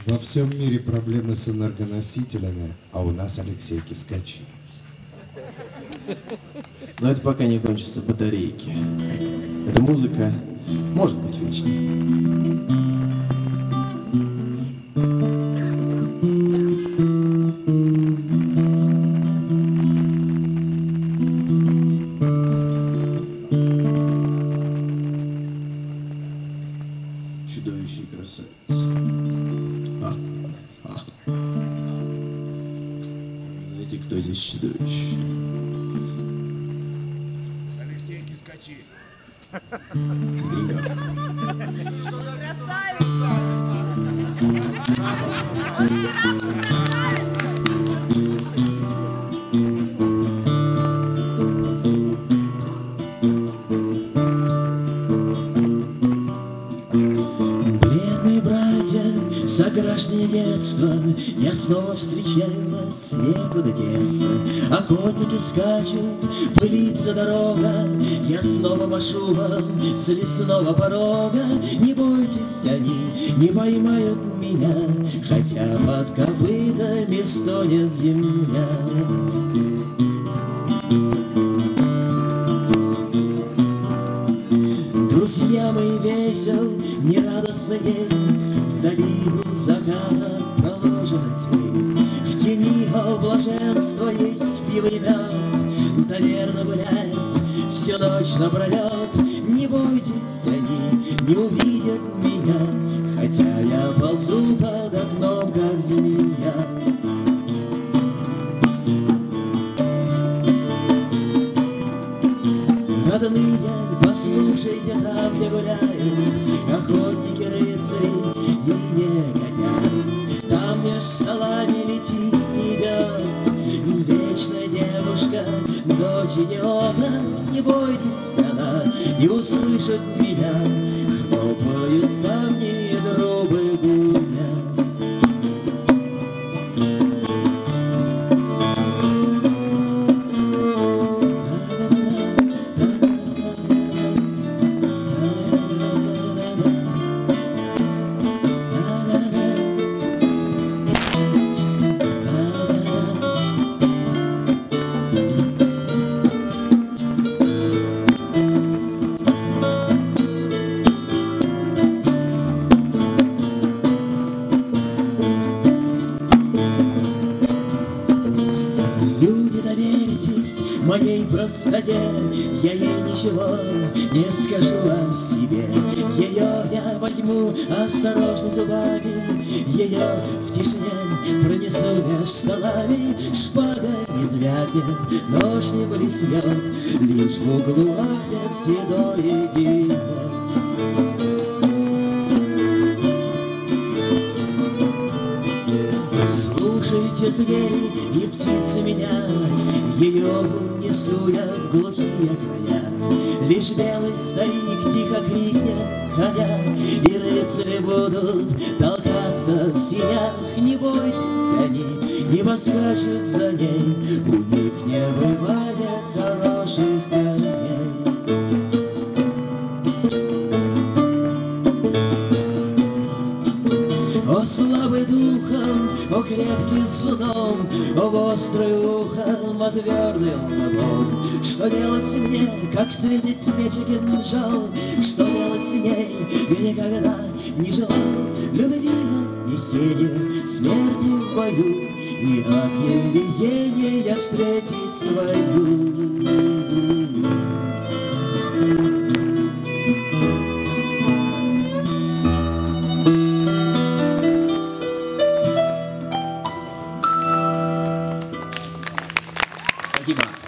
Во всем мире проблемы с энергоносителями, а у нас Алексей Кискачи. Но это пока не кончатся батарейки. Эта музыка может быть вечной. Чудовище и красавица. Знаете, кто здесь чудовище? Алексей Кискачи. Бедные братья, сограждане детства, я снова встречаю вас, некуда деться. Охотники скачут, пылится дорога, я снова машу вам с лесного порога. Не бойтесь, они не поймают меня, хотя под копытами стонет земля. Друзья мои, весел, нерадостный день, вдали у заката проложена тень. В тени, о блаженство, есть пиво и мед, наверно, гулять всю ночь напролет. Не бойтесь, они не увидят меня, хотя я ползу под окном, как змея. Родные, послушайте, там, где гуляют охотники, рыцари и негодяи. Там меж столами летит, идет вечная девушка, дочь идиота. Не бойтесь, она не услышит меня, хлопают камни и трубы гудят. Люди, доверьтесь моей простоте, я ей ничего не скажу о себе. Ее я возьму осторожно зубами, ее в тишине пронесу меж столами. Шпага не звякнет, нож не блеснет, лишь в углу ахнет седой единок. Слушайте, звери и птицы, меня, ее унесу я в глухие края. Лишь белый старик тихо крикнет, ходя, и рыцари будут толкаться в синях. Не бойтесь, они не поскачут за ней, у них не бывает хороших коней. О слабый духом, о крепкий сном, о острый ухом, о твердый лбом. Что делать мне, как встретить меч и кинжал? Что делать с ней, я никогда не желал любви, несения, смерти в бою, и от невезения встретить свою. Спасибо.